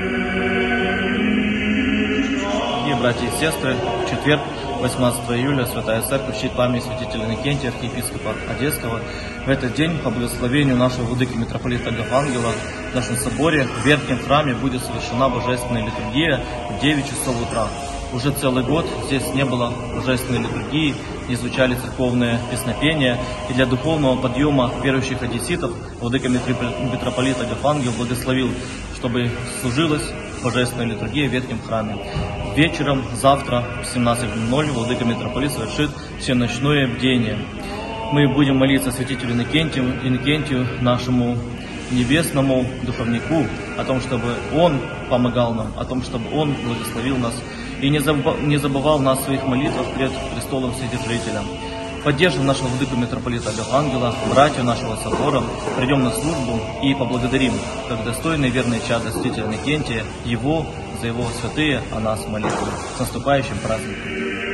Дорогие братья и сестры, в четверг, 18 июля, Святая Церковь чтит память святителя Иннокентия, архиепископа Одесского. В этот день, по благословению нашего владыки митрополита Агафангела, в нашем соборе в Верхнем храме будет совершена божественная литургия в 9 часов утра. Уже целый год здесь не было божественной литургии, не звучали церковные песнопения, и для духовного подъема верующих одесситов владыка митрополит Агафангел благословил, чтобы служилась божественная литургия в Верхнем храме. Вечером, завтра, в 17:00, владыка митрополит совершит всеночное бдение. Мы будем молиться святителю Иннокентию, нашему небесному духовнику, о том, чтобы он помогал нам, о том, чтобы он благословил нас и не забывал нас в своих молитвах пред престолом Вседержителя. Поддержим нашего владыку митрополита Агафангела, братьев нашего собора, придем на службу и поблагодарим, как достойный и верный чад святителя Иннокентия, его за его святые о нас молитвы. С наступающим праздником!